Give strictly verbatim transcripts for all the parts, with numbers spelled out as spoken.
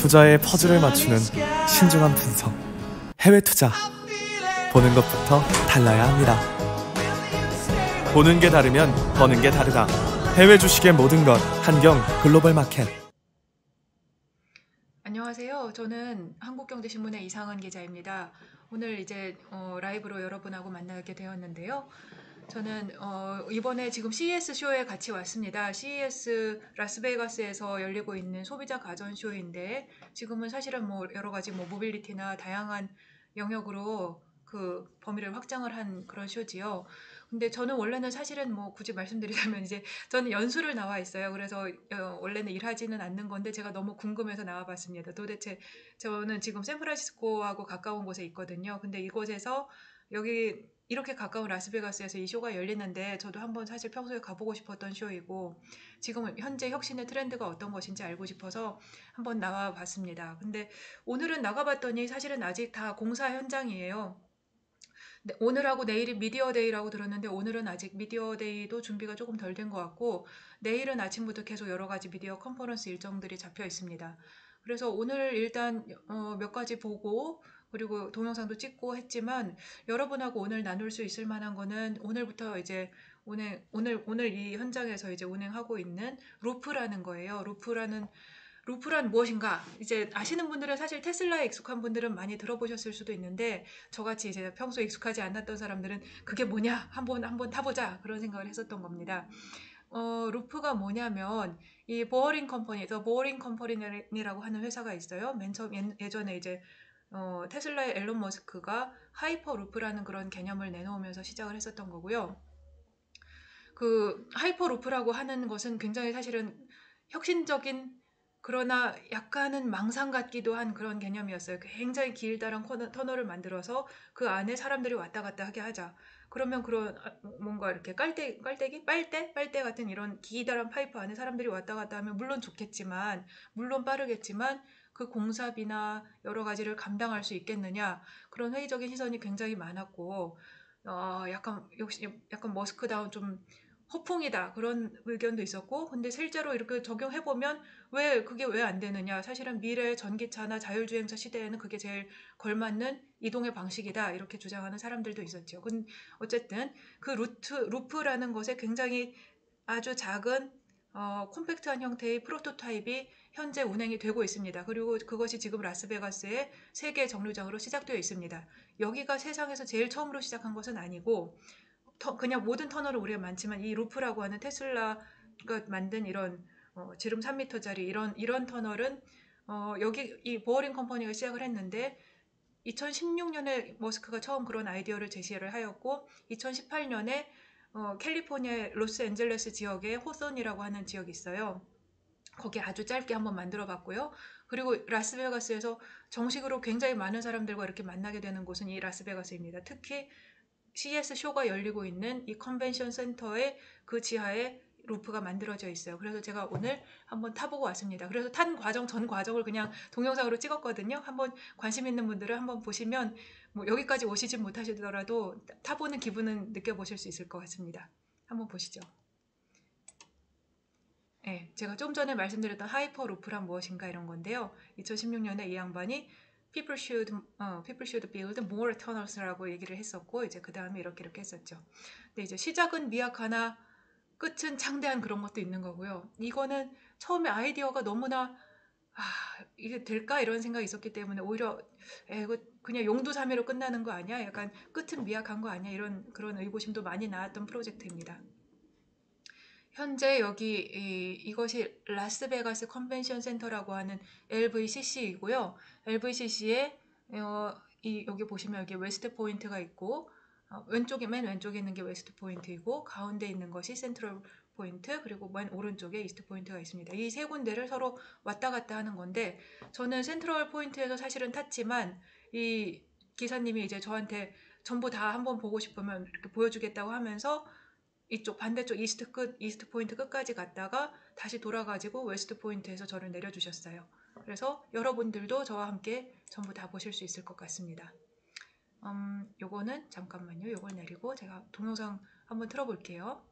투자의 퍼즐을 맞추는 신중한 분석. 해외 투자. 보는 것부터 달라야 합니다. 보는 게 다르면 버는 게 다르다. 해외 주식의 모든 것 한경 글로벌 마켓. 안녕하세요. 저는 한국경제신문의 이상은 기자입니다. 오늘 이제 어, 라이브로 여러분하고 만나게 되었는데요. 저는 어, 이번에 지금 씨이에스 쇼에 같이 왔습니다. 씨이에스 라스베이거스에서 열리고 있는 소비자 가전 쇼인데 지금은 사실은 뭐 여러 가지 뭐 모빌리티나 다양한 영역으로 그 범위를 확장을 한 그런 쇼지요. 근데 저는 원래는 사실은 뭐 굳이 말씀드리자면 이제 저는 연수를 나와 있어요. 그래서 어, 원래는 일하지는 않는 건데 제가 너무 궁금해서 나와봤습니다. 도대체 저는 지금 샌프란시스코하고 가까운 곳에 있거든요. 근데 이곳에서 여기 이렇게 가까운 라스베가스에서 이 쇼가 열리는데 저도 한번 사실 평소에 가보고 싶었던 쇼이고 지금 현재 혁신의 트렌드가 어떤 것인지 알고 싶어서 한번 나와봤습니다. 근데 오늘은 나가봤더니 사실은 아직 다 공사 현장이에요. 네, 오늘하고 내일이 미디어데이라고 들었는데 오늘은 아직 미디어데이도 준비가 조금 덜 된 것 같고 내일은 아침부터 계속 여러 가지 미디어 컨퍼런스 일정들이 잡혀 있습니다. 그래서 오늘 일단 어, 몇 가지 보고 그리고 동영상도 찍고 했지만 여러분하고 오늘 나눌 수 있을 만한 거는 오늘부터 이제 오늘 오늘 오늘 이 현장에서 이제 운행하고 있는 루프라는 거예요. 루프라는 루프란 무엇인가? 이제 아시는 분들은 사실 테슬라에 익숙한 분들은 많이 들어보셨을 수도 있는데 저같이 이제 평소에 익숙하지 않았던 사람들은 그게 뭐냐? 한번 한번 타보자 그런 생각을 했었던 겁니다. 어, 루프가 뭐냐면 이 보어링 컴퍼니, 더 보어링 컴퍼니라고 하는 회사가 있어요. 맨 처음 예, 예전에 이제 어, 테슬라의 앨런 머스크가 하이퍼 루프라는 그런 개념을 내놓으면서 시작을 했었던 거고요. 그 하이퍼 루프라고 하는 것은 굉장히 사실은 혁신적인 그러나 약간은 망상 같기도 한 그런 개념이었어요. 굉장히 길다란 터널을 만들어서 그 안에 사람들이 왔다 갔다 하게 하자. 그러면 그런 뭔가 이렇게 깔대, 깔대기? 빨대? 빨대 같은 이런 기다란 파이프 안에 사람들이 왔다 갔다 하면 물론 좋겠지만 물론 빠르겠지만 그 공사비나 여러 가지를 감당할 수 있겠느냐 그런 회의적인 시선이 굉장히 많았고 어, 약간 역시 약간 머스크다운 좀 허풍이다 그런 의견도 있었고 근데 실제로 이렇게 적용해보면 왜 그게 왜 안 되느냐 사실은 미래의 전기차나 자율주행차 시대에는 그게 제일 걸맞는 이동의 방식이다 이렇게 주장하는 사람들도 있었죠. 근 어쨌든 그 루트 루프라는 것에 굉장히 아주 작은 어, 콤팩트한 형태의 프로토타입이 현재 운행이 되고 있습니다. 그리고 그것이 지금 라스베가스의 세계 정류장으로 시작되어 있습니다. 여기가 세상에서 제일 처음으로 시작한 것은 아니고 터, 그냥 모든 터널은 우리가 많지만 이 루프라고 하는 테슬라가 만든 이런 어, 지름 삼 미터짜리 이런 이런 터널은 어, 여기 이 보어링 컴퍼니가 시작을 했는데 이천십육 년에 머스크가 처음 그런 아이디어를 제시를 하였고 이천십팔 년에 어, 캘리포니아 로스앤젤레스 지역에 호선이라고 하는 지역이 있어요. 거기 아주 짧게 한번 만들어 봤고요. 그리고 라스베가스에서 정식으로 굉장히 많은 사람들과 이렇게 만나게 되는 곳은 이 라스베가스입니다. 특히 씨이에스 쇼가 열리고 있는 이 컨벤션 센터의 그 지하에 루프가 만들어져 있어요. 그래서 제가 오늘 한번 타보고 왔습니다. 그래서 탄 과정 전 과정을 그냥 동영상으로 찍었거든요. 한번 관심 있는 분들은 한번 보시면 뭐 여기까지 오시지 못하시더라도 타보는 기분은 느껴보실 수 있을 것 같습니다. 한번 보시죠. 네, 제가 좀 전에 말씀드렸던 하이퍼 루프란 무엇인가 이런 건데요. 이천십육 년에 이 양반이 People should, 어, people should build more tunnels라고 얘기를 했었고 이제 그 다음에 이렇게 이렇게 했었죠. 근데 이제 시작은 미약하나 끝은 창대한 그런 것도 있는 거고요. 이거는 처음에 아이디어가 너무나 아, 이게 될까 이런 생각이 있었기 때문에 오히려 에, 이거 그냥 용두사미로 끝나는 거 아니야? 약간 끝은 미약한 거 아니야? 이런 그런 의구심도 많이 나왔던 프로젝트입니다. 현재 여기 이, 이것이 라스베가스 컨벤션 센터라고 하는 엘브이씨씨이고요. 엘브이씨씨에 어, 이, 여기 보시면 여기 웨스트 포인트가 있고 어, 왼쪽에 맨 왼쪽에 있는 게 웨스트 포인트이고 가운데 있는 것이 센트럴 포인트 그리고 맨 오른쪽에 이스트 포인트가 있습니다. 이 세 군데를 서로 왔다 갔다 하는 건데 저는 센트럴 포인트에서 사실은 탔지만 이 기사님이 이제 저한테 전부 다 한번 보고 싶으면 이렇게 보여주겠다고 하면서 이쪽 반대쪽 이스트 끝, 이스트 포인트 끝까지 갔다가 다시 돌아가지고 웨스트 포인트에서 저를 내려주셨어요. 그래서 여러분들도 저와 함께 전부 다 보실 수 있을 것 같습니다. 음, 요거는 잠깐만요. 요걸 내리고 제가 동영상 한번 틀어볼게요.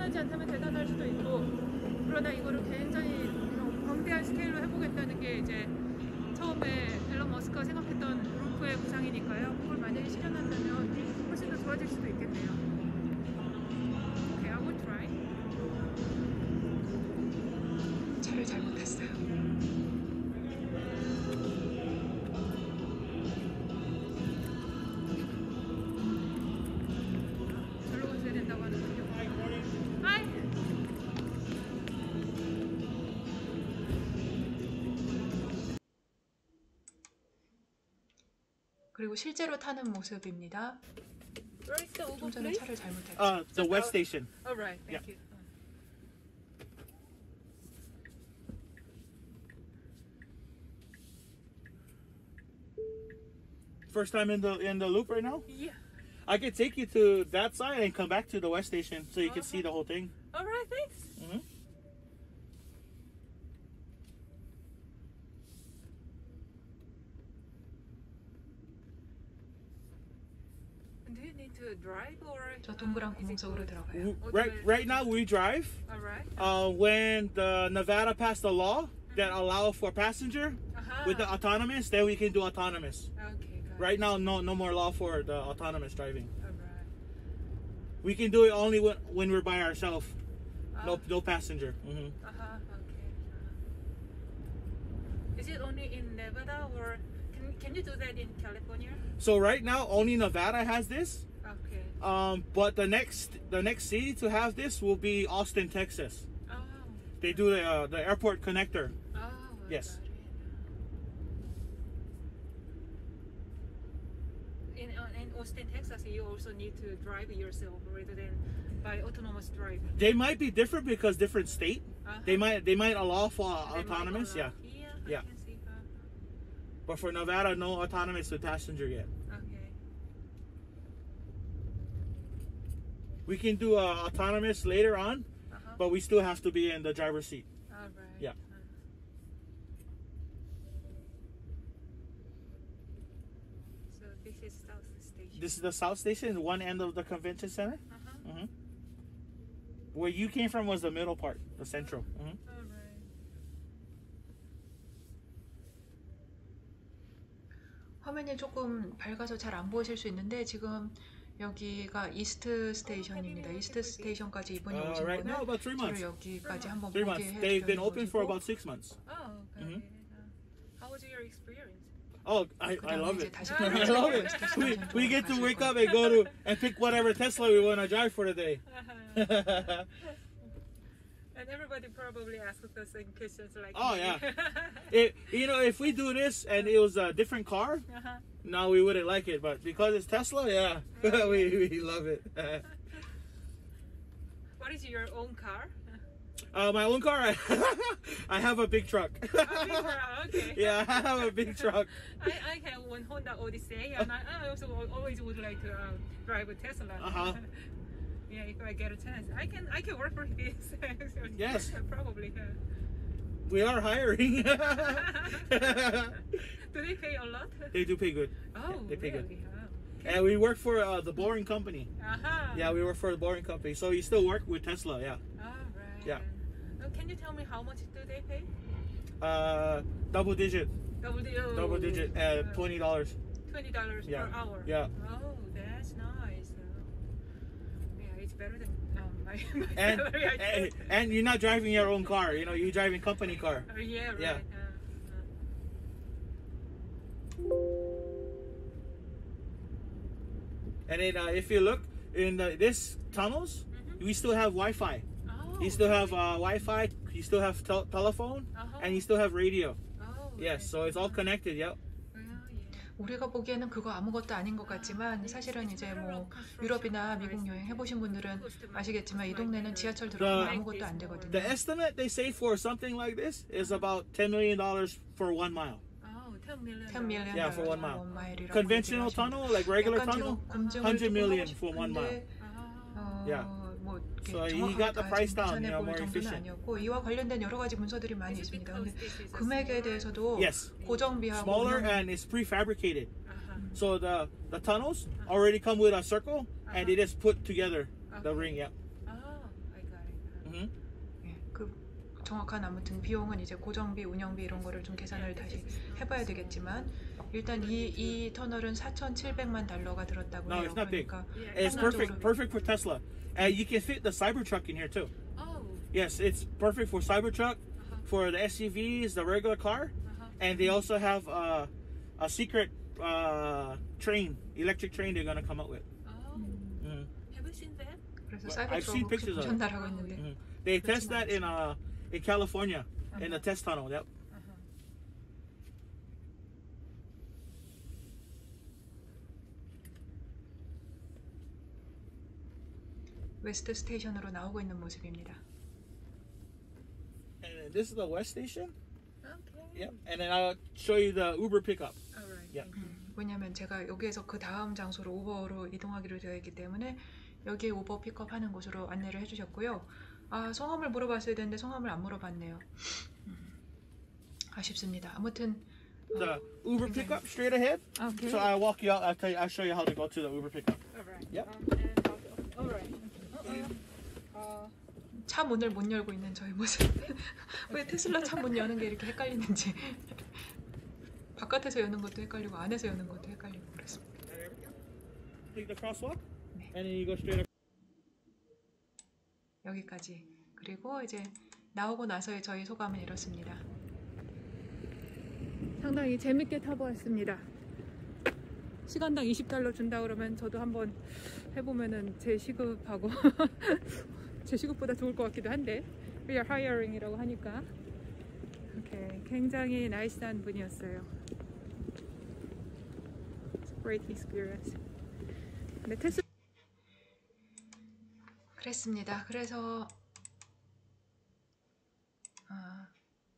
대단하지 않다면 대단할 수도 있고, 그러나 이거를 굉장히 광대한 스케일로 해보겠다는 게 이제 처음에 앨런 머스크가 생각했던 루프의 구상이니까요. 그걸 만약에 실현한다면 훨씬 더 좋아질 수도 있겠네요. Okay, I will try. 차를 잘못 탔어요. 절로 가셔야 된다고 하는군요. 하이! 그리고 실제로 타는 모습입니다. 좀 전에 차를 잘못했죠. Uh, the West Station. Oh, right. Thank Yeah. you. First time in the in the loop right now. Yeah. I could take you to that side and come back to the West Station so you can Okay. see the whole thing. All right. Thanks. Mhm. Do you need to drive or? 저 동그란 uh, is 구멍 it 속으로 good? 들어가요. W- Right right now we drive. All right. Uh, when the Nevada passed a law that allow for passenger Uh-huh. with the autonomous, then we can do autonomous. Okay. Got Right now, no no more law for the autonomous driving. All right. We can do it only when when we're by ourselves. No Uh, no passenger. hmm Uh-huh. Okay. Uh, is it only in Nevada or can can you do that in California? So right now, only Nevada has this. Okay. Um, but the next the next city to have this will be Austin, Texas. Oh. They do the uh, the airport connector. Oh. I Yes. got it. In uh, in Austin, Texas, you also need to drive yourself rather than by autonomous drive. They might be different because different state. Uh-huh. They might they might allow for They might autonomous. allow- Yeah. Yeah. I Yeah. can see. Uh, But for Nevada, no autonomous with passenger yet. okay. We can do uh, autonomous later on, Uh-huh. but we still have to be in the driver's seat. All right. Yeah. Uh. So this is South Station. This is the South Station, one end of the convention center. Uh-huh. hmm Where you came from was the middle part, the central. hmm All right. 화면이 조금 밝아서 잘 안 보실 수 있는데 지금 여기가 이스트 스테이션입니다. 이스트 스테이션까지 이번에 Uh, 오신 right now, 분은 about three 저를 months. 여기까지 한번 Three 보게 months. They've been 해주는 open for 것이고 about six months. Oh, okay. Mhm. Uh, how was your experience? Oh, I, I 그다음에 love 이제 it. 다시 I 돌아와서 love it. 이스트 We, 스테이션 we 쪽으로 get to 가실 wake 거예요. up and go to and pick whatever Tesla we want to drive for the day. And everybody probably asks the same questions like Oh, me. yeah. It, you know, if we do this and it was a different car, Uh-huh. no, we wouldn't like it. But because it's Tesla, yeah, we, we love it. What is your own car? Uh, my own car, I, I have a big truck. A big car, okay. Yeah, I have a big truck. I, I have one Honda Odyssey, and I, I also always would like to uh, drive a Tesla. Uh-huh. Yeah, if I get a chance, I can I can work for this. Yes. Probably. Uh, We are hiring. do they pay a lot? They do pay good. Oh, they pay good. really? Oh. And we work for uh, the Boring Company. Uh-huh. Yeah, we work for the Boring Company. So you still work with Tesla, yeah. All right. Yeah. Uh, can you tell me how much do they pay? Uh, double digit, Double, di- oh, double digit, uh, uh, twenty dollars. Twenty dollars Yeah. per hour. Yeah. Oh, that's nice. Uh, yeah, it's better than um, my, my And, salary. I and guess. and you're not driving your own car. You know, you're driving company car. Uh, yeah, right. Yeah. Uh, And then uh, if you look in the, this tunnels, Mhm. we still have Wi-Fi. uh, oh, You still have uh, Wi-Fi. You still have tel- telephone, Uh-huh. and you still have radio. Oh, Yes, so it's all connected. Yep. Oh, yeah. 우리가 보기에는 그거 아무것도 아닌 것 같지만 사실은 이제 뭐 유럽이나 미국 여행 해보신 분들은 아시겠지만 이 동네는 지하철 들어가면 아무것도 안 되거든요. The estimate they say for something like this is about ten million dollars for one mile. Oh, ten million. ten million Yeah, for one mile. 원 마일이라고 Conventional 얘기하십니다. tunnel, like regular 약간 tunnel, 제가 검증을 one hundred 조금 million 하고 for one mile. 싶은데 Ah. 어, Yeah. 뭐 이렇게 So he 정확하게 got the 다 price 지금 down, 계산해 yeah, 볼 more 정도는 efficient. 아니었고 이와 관련된 여러 가지 문서들이 많이 Is it 있습니다. because 근데 this is a 금액에 smaller- 대해서도 Yes. 고정비하고 Smaller 운영- and it's prefabricated. Uh-huh. So the the tunnels already come with a circle, and Uh-huh. they just put together the Okay. ring. Yeah. Oh, I got Mhm. 예, 그 정확한 아무튼 비용은 이제 고정비, 운영비 이런 거를 좀 계산을 다시 해봐야 되겠지만 일단 이, 이 터널은 사천칠백만 달러가 들었다고 No, 해요. it's not big. 그러니까 It's perfect, 평균적으로 perfect for Tesla. And you can fit the Cybertruck in here too. Oh. Yes, it's perfect for Cybertruck, for the S U Vs, the regular car, and they also have uh, a secret uh, train, electric train they're gonna come up with. Oh, Mhm. have you seen that? 그래서 Well, I've seen 사이버트럭 혹시 pictures of it. 보셨나라고 했는데 Mhm. They test that in uh in California in the test tunnel. Yep. 웨스트 스테이션으로 나오고 있는 모습입니다. And then this is the West Station. Okay. Yep. And then I'll show you the Uber pickup. Alright. Yeah. 왜냐면 제가 여기에서 그 다음 장소로 우버로 이동하기로 되어 있기 때문에 여기에 우버 픽업하는 곳으로 안내를 해주셨고요. 아 성함을 물어봤어야 되는데 성함을 안 물어봤네요. 음, 아쉽습니다. 아무튼 The Uber pickup straight ahead. 오케이. So I'll walk you out. I'll tell you. I'll show you how to go to the Uber pickup. Alright. Yep. Um, and also, alright. Uh, 차 문을 못 열고 있는 저희 모습. 왜 테슬라 차 문 여는 게 이렇게 헷갈리는지. 바깥에서 여는 것도 헷갈리고 안에서 여는 것도 헷갈리고 그렇습니다. There we go. Take the crosswalk, 네. and then you go straight. 여기까지. 그리고 이제 나오고 나서의 저희 소감은 이렇습니다. 상당히 재밌게 타보았습니다. 시간당 이십 달러 준다 그러면 저도 한번 해보면은 제 시급하고 제 시급보다 좋을 것 같기도 한데 We are hiring이라고 하니까 오케이. 굉장히 나이스한 분이었어요. Great experience. 네, 테스 그랬습니다. 그래서 아,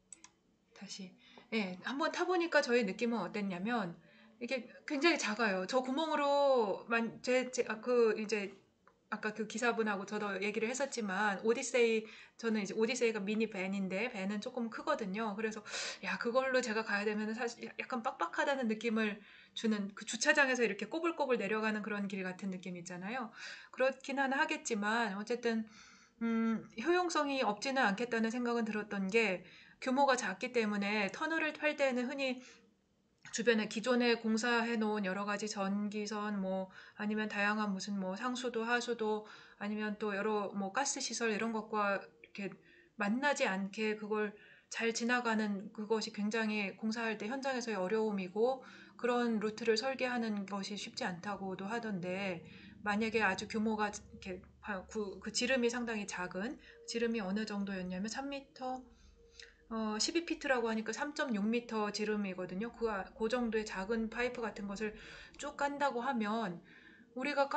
다시 예, 한번 타보니까 저의 느낌은 어땠냐면 이게 굉장히 작아요. 저 구멍으로만 제그 이제 아까 그 기사분하고 저도 얘기를 했었지만 오디세이 저는 이제 오디세이가 미니 밴인데 밴은 조금 크거든요. 그래서 야 그걸로 제가 가야 되면 사실 약간 빡빡하다는 느낌을 주는 그 주차장에서 이렇게 꼬불꼬불 내려가는 그런 길 같은 느낌 있잖아요. 그렇기는 하겠지만 어쨌든 음, 효용성이 없지는 않겠다는 생각은 들었던 게 규모가 작기 때문에 터널을 탈 때는 흔히 주변에 기존에 공사해 놓은 여러 가지 전기선 뭐 아니면 다양한 무슨 뭐 상수도 하수도 아니면 또 여러 뭐 가스 시설 이런 것과 이렇게 만나지 않게 그걸 잘 지나가는 그것이 굉장히 공사할 때 현장에서의 어려움이고 그런 루트를 설계하는 것이 쉽지 않다고도 하던데 만약에 아주 규모가 이렇게 그, 그 지름이 상당히 작은 지름이 어느 정도였냐면 삼 미터 어, 십이 피트라고 하니까 삼 점 육 미터 지름이거든요. 그, 그 정도의 작은 파이프 같은 것을 쭉 깐다고 하면 우리가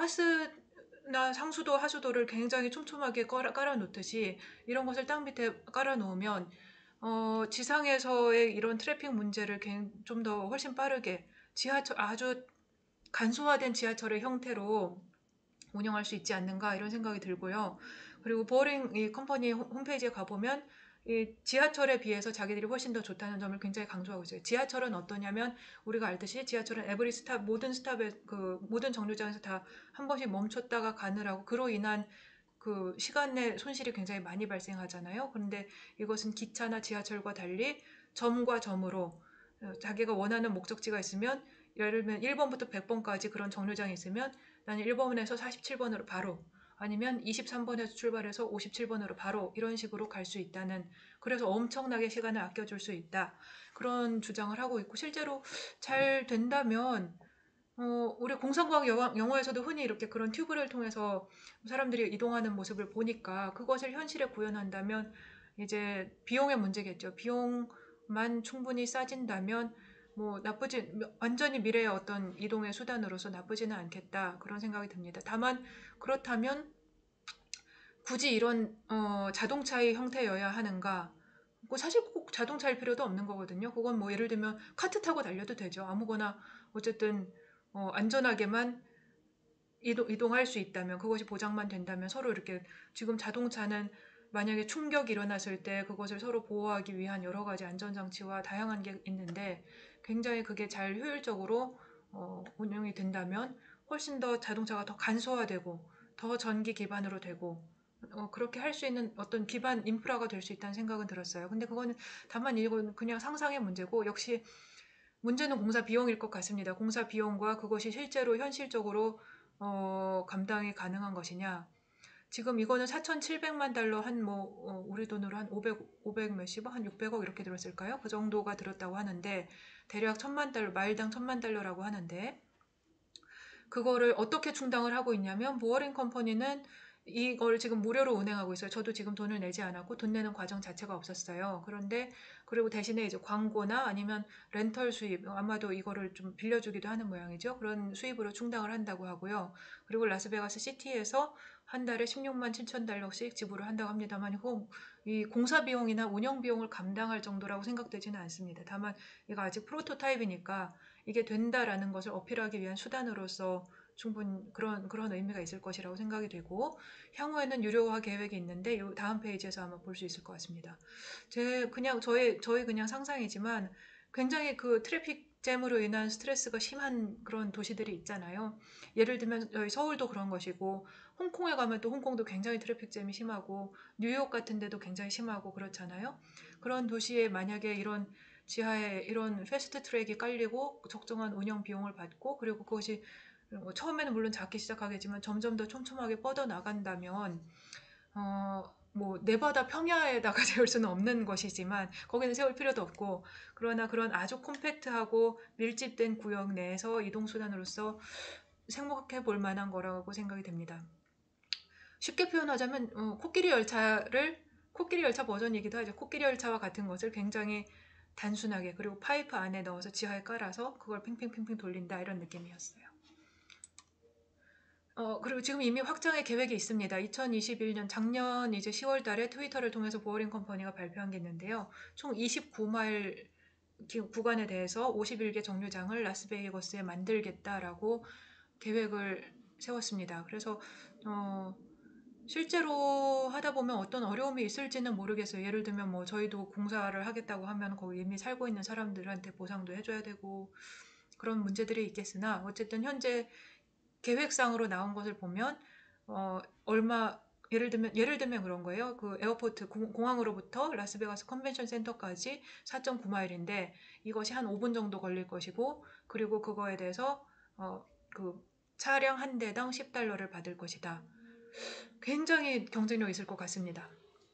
가스나 상수도, 하수도를 굉장히 촘촘하게 깔아, 깔아 놓듯이 이런 것을 땅 밑에 깔아 놓으면 어, 지상에서의 이런 트래픽 문제를 좀 더 훨씬 빠르게 지하철 아주 간소화된 지하철의 형태로 운영할 수 있지 않는가 이런 생각이 들고요. 그리고 보링 이 컴퍼니 홈페이지에 가보면 이 지하철에 비해서 자기들이 훨씬 더 좋다는 점을 굉장히 강조하고 있어요. 지하철은 어떠냐면 우리가 알듯이 지하철은 에브리 스탑 모든 스탑에 그 모든 정류장에서 다 한 번씩 멈췄다가 가느라고 그로 인한 그 시간 내 손실이 굉장히 많이 발생하잖아요. 그런데 이것은 기차나 지하철과 달리 점과 점으로 자기가 원하는 목적지가 있으면 예를 들면 일 번부터 백 번까지 그런 정류장이 있으면 나는 일 번에서 사십칠 번으로 바로 아니면 이십삼 번에서 출발해서 오십칠 번으로 바로 이런 식으로 갈 수 있다는 그래서 엄청나게 시간을 아껴줄 수 있다. 그런 주장을 하고 있고 실제로 잘 된다면 어, 우리 공상과학 영화, 영화에서도 흔히 이렇게 그런 튜브를 통해서 사람들이 이동하는 모습을 보니까 그것을 현실에 구현한다면 이제 비용의 문제겠죠. 비용만 충분히 싸진다면 뭐 나쁘지 완전히 미래의 어떤 이동의 수단으로서 나쁘지는 않겠다 그런 생각이 듭니다. 다만 그렇다면 굳이 이런 어, 자동차의 형태여야 하는가? 뭐 사실 꼭 자동차일 필요도 없는 거거든요. 그건 뭐 예를 들면 카트 타고 달려도 되죠. 아무거나 어쨌든 어, 안전하게만 이동, 이동할 수 있다면 그것이 보장만 된다면 서로 이렇게 지금 자동차는 만약에 충격이 일어났을 때 그것을 서로 보호하기 위한 여러 가지 안전장치와 다양한 게 있는데 굉장히 그게 잘 효율적으로 어, 운영이 된다면 훨씬 더 자동차가 더 간소화되고 더 전기 기반으로 되고 어, 그렇게 할 수 있는 어떤 기반 인프라가 될 수 있다는 생각은 들었어요. 근데 그거는 다만 이건 그냥 상상의 문제고 역시 문제는 공사 비용일 것 같습니다. 공사 비용과 그것이 실제로 현실적으로 어, 감당이 가능한 것이냐. 지금 이거는 사천칠백만 달러 한 뭐 어, 우리 돈으로 한 오백, 오백 몇십억, 한 육백억 이렇게 들었을까요? 그 정도가 들었다고 하는데 대략 천만 달러, 마일당 천만 달러라고 하는데 그거를 어떻게 충당을 하고 있냐면 보어링 컴퍼니는 이걸 지금 무료로 운행하고 있어요. 저도 지금 돈을 내지 않았고 돈 내는 과정 자체가 없었어요. 그런데 그리고 대신에 이제 광고나 아니면 렌털 수입, 아마도 이거를 좀 빌려주기도 하는 모양이죠. 그런 수입으로 충당을 한다고 하고요. 그리고 라스베가스 시티에서 한 달에 십육만 칠천 달러씩 지불을 한다고 합니다만 이 공사 비용이나 운영 비용을 감당할 정도라고 생각되지는 않습니다. 다만 이거 아직 프로토타입이니까 이게 된다라는 것을 어필하기 위한 수단으로서 충분히 그런 그런 의미가 있을 것이라고 생각이 되고 향후에는 유료화 계획이 있는데 이 다음 페이지에서 아마 볼 수 있을 것 같습니다. 제 그냥 저의 저의 그냥 상상이지만 굉장히 그 트래픽 잼으로 인한 스트레스가 심한 그런 도시들이 있잖아요. 예를 들면 여기 서울도 그런 것이고 홍콩에 가면 또 홍콩도 굉장히 트래픽 잼이 심하고 뉴욕 같은 데도 굉장히 심하고 그렇잖아요. 그런 도시에 만약에 이런 지하에 이런 패스트 트랙이 깔리고 적정한 운영 비용을 받고 그리고 그것이 처음에는 물론 작게 시작하겠지만 점점 더 촘촘하게 뻗어 나간다면 어, 뭐 네바다 평야에다가 세울 수는 없는 것이지만 거기는 세울 필요도 없고 그러나 그런 아주 콤팩트하고 밀집된 구역 내에서 이동수단으로서 생각해 볼 만한 거라고 생각이 됩니다. 쉽게 표현하자면 어, 코끼리 열차를 코끼리 열차 버전이기도 하죠. 코끼리 열차와 같은 것을 굉장히 단순하게 그리고 파이프 안에 넣어서 지하에 깔아서 그걸 팽팽팽팽 돌린다 이런 느낌이었어요. 어, 그리고 지금 이미 확장의 계획이 있습니다. 이천이십일 년 작년 이제 시월 달에 트위터를 통해서 보어링 컴퍼니가 발표한 게 있는데요. 총 이십구 마일 구간에 대해서 오십일 개 정류장을 라스베이거스에 만들겠다라고 계획을 세웠습니다. 그래서 어, 실제로 하다 보면 어떤 어려움이 있을지는 모르겠어요. 예를 들면 뭐 저희도 공사를 하겠다고 하면 거기 이미 살고 있는 사람들한테 보상도 해줘야 되고 그런 문제들이 있겠으나 어쨌든 현재 계획상으로 나온 것을 보면 어, 얼마 예를 들면 예를 들면 그런 거예요. 그 에어포트 공항으로부터 라스베가스 컨벤션 센터까지 사 점 구 마일인데 이것이 한 오 분 정도 걸릴 것이고 그리고 그거에 대해서 어, 그 차량 한 대당 십 달러를 받을 것이다. 굉장히 경쟁력 있을 것 같습니다.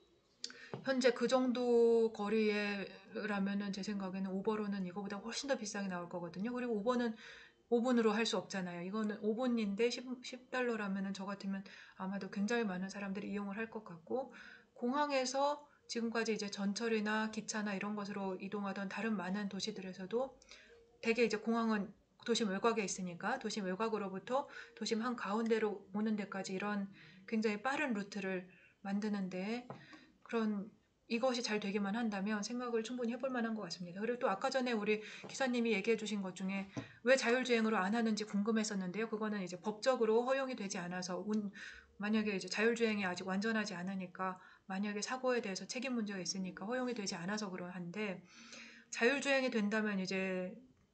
현재 그 정도 거리에라면은 제 생각에는 우버로는 이거보다 훨씬 더 비싸게 나올 거거든요. 그리고 우버는 오 분으로 할 수 없잖아요. 이거는 오 분인데 십 달러라면은 저 같으면 아마도 굉장히 많은 사람들이 이용을 할 것 같고 공항에서 지금까지 이제 전철이나 기차나 이런 것으로 이동하던 다른 많은 도시들에서도 대개 이제 공항은 도심 외곽에 있으니까 도심 외곽으로부터 도심 한 가운데로 오는 데까지 이런 굉장히 빠른 루트를 만드는데 그런 이것이 잘 되기만 한다면 생각을 충분히 해볼 만한 것 같습니다. 그리고 또 아까 전에 우리 기사님이 얘기해 주신 것 중에 왜 자율주행으로 안 하는지 궁금했었는데요. 그거는 이제 법적으로 허용이 되지 않아서 운, 만약에 이제 자율주행이 아직 완전하지 않으니까 만약에 사고에 대해서 책임 문제가 있으니까 허용이 되지 않아서 그러한데 자율주행이 된다면 이제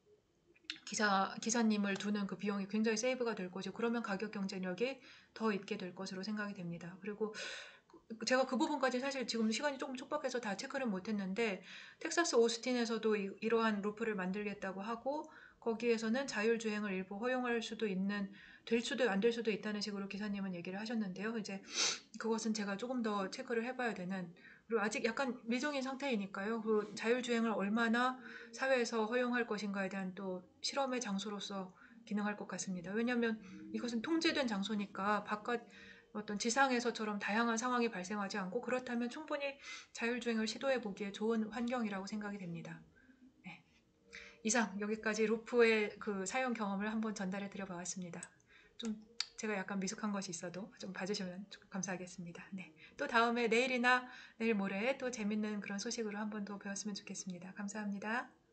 기사, 기사님을 두는 그 비용이 굉장히 세이브가 될 것이고 그러면 가격 경쟁력이 더 있게 될 것으로 생각이 됩니다. 그리고 제가 그 부분까지 사실 지금 시간이 조금 촉박해서 다 체크를 못했는데 텍사스 오스틴에서도 이, 이러한 루프를 만들겠다고 하고 거기에서는 자율주행을 일부 허용할 수도 있는 될 수도 안 될 수도 있다는 식으로 기사님은 얘기를 하셨는데요. 이제 그것은 제가 조금 더 체크를 해봐야 되는 그리고 아직 약간 미정인 상태이니까요. 그 자율주행을 얼마나 사회에서 허용할 것인가에 대한 또 실험의 장소로서 기능할 것 같습니다. 왜냐하면 이것은 통제된 장소니까 바깥 어떤 지상에서처럼 다양한 상황이 발생하지 않고 그렇다면 충분히 자율주행을 시도해 보기에 좋은 환경이라고 생각이 됩니다. 네. 이상 여기까지 루프의 그 사용 경험을 한번 전달해 드려 보았습니다. 좀 제가 약간 미숙한 것이 있어도 좀 봐주시면 감사하겠습니다. 네. 또 다음에 내일이나 내일 모레 또 재밌는 그런 소식으로 한번 더 배웠으면 좋겠습니다. 감사합니다.